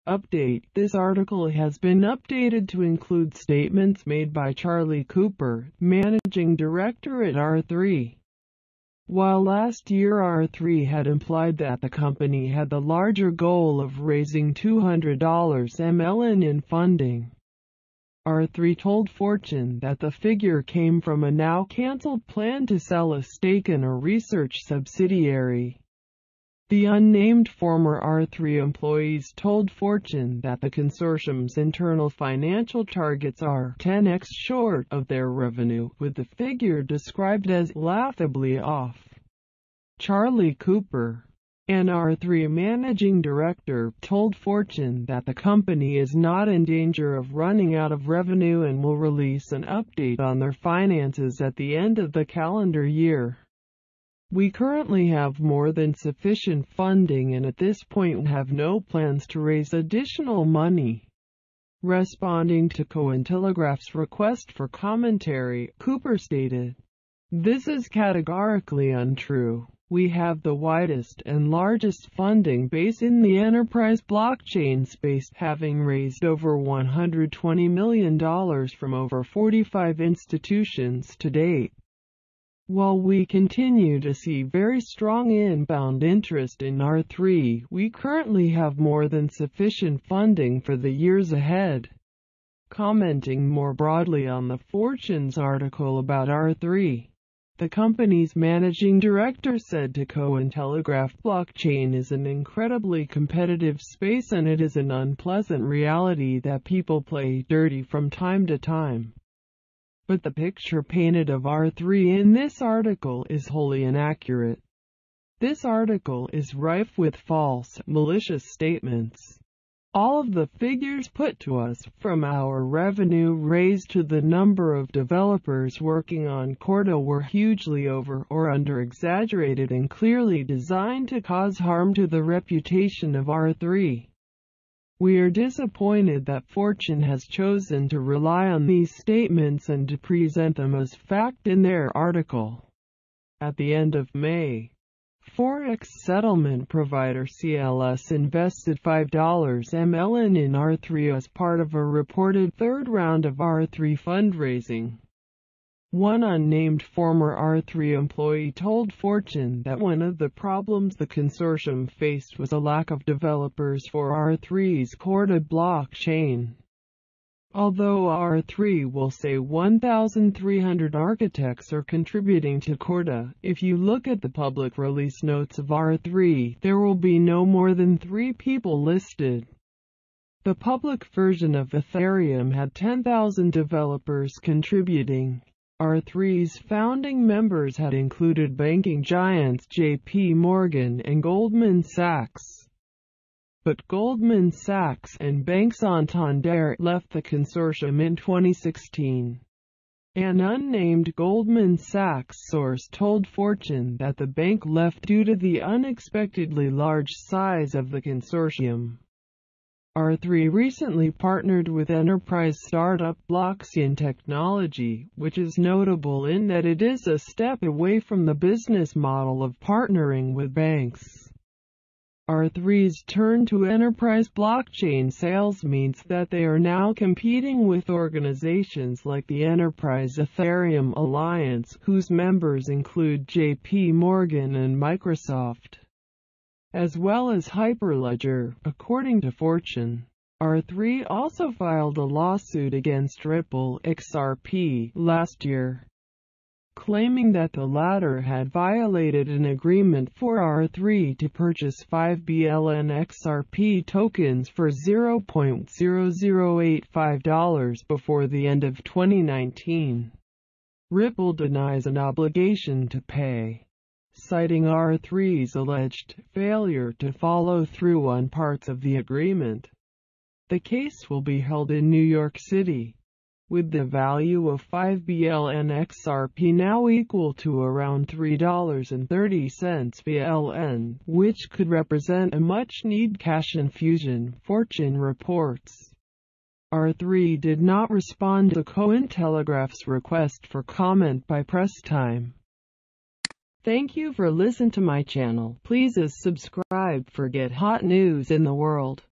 Update: This article has been updated to include statements made by Charlie Cooper, managing director at R3. While last year R3 had implied that the company had the larger goal of raising $200 million in funding, R3 told Fortune that the figure came from a now-cancelled plan to sell a stake in a research subsidiary. The unnamed former R3 employees told Fortune that the consortium's internal financial targets are 10x short of their revenue, with the figure described as laughably off. Charlie Cooper, an R3 managing director, told Fortune that the company is not in danger of running out of revenue and will release an update on their finances at the end of the calendar year. "We currently have more than sufficient funding and at this point have no plans to raise additional money." Responding to Cointelegraph's request for commentary, Cooper stated, "This is categorically untrue. We have the widest and largest funding base in the enterprise blockchain space, having raised over $120 million from over 45 institutions to date. While we continue to see very strong inbound interest in R3, we currently have more than sufficient funding for the years ahead." Commenting more broadly on the Fortune's article about R3, the company's managing director said to Cointelegraph, "Blockchain is an incredibly competitive space and it is an unpleasant reality that people play dirty from time to time. But the picture painted of R3 in this article is wholly inaccurate. This article is rife with false, malicious statements. All of the figures put to us, from our revenue raised to the number of developers working on Corda, were hugely over or under-exaggerated and clearly designed to cause harm to the reputation of R3. We are disappointed that Fortune has chosen to rely on these statements and to present them as fact in their article." At the end of May, Forex settlement provider CLS invested $5 million in R3 as part of a reported third round of R3 fundraising. One unnamed former R3 employee told Fortune that one of the problems the consortium faced was a lack of developers for R3's Corda blockchain. Although R3 will say 1,300 architects are contributing to Corda, if you look at the public release notes of R3, there will be no more than 3 people listed. The public version of Ethereum had 10,000 developers contributing. R3's founding members had included banking giants JP Morgan and Goldman Sachs. But Goldman Sachs and Bank Santander left the consortium in 2016. An unnamed Goldman Sachs source told Fortune that the bank left due to the unexpectedly large size of the consortium. R3 recently partnered with enterprise startup Blockchain Technology, which is notable in that it is a step away from the business model of partnering with banks. R3's turn to enterprise blockchain sales means that they are now competing with organizations like the Enterprise Ethereum Alliance, whose members include JP Morgan and Microsoft, as well as Hyperledger, according to Fortune. R3 also filed a lawsuit against Ripple XRP last year, claiming that the latter had violated an agreement for R3 to purchase 5 BLN XRP tokens for $0.0085 before the end of 2019. Ripple denies an obligation to pay, citing R3's alleged failure to follow through on parts of the agreement. The case will be held in New York City, with the value of 5 BLN XRP now equal to around $3.30 BLN, which could represent a much-needed cash infusion, Fortune reports. R3 did not respond to Cointelegraph's request for comment by press time. Thank you for listening to my channel. Please subscribe for get hot news in the world.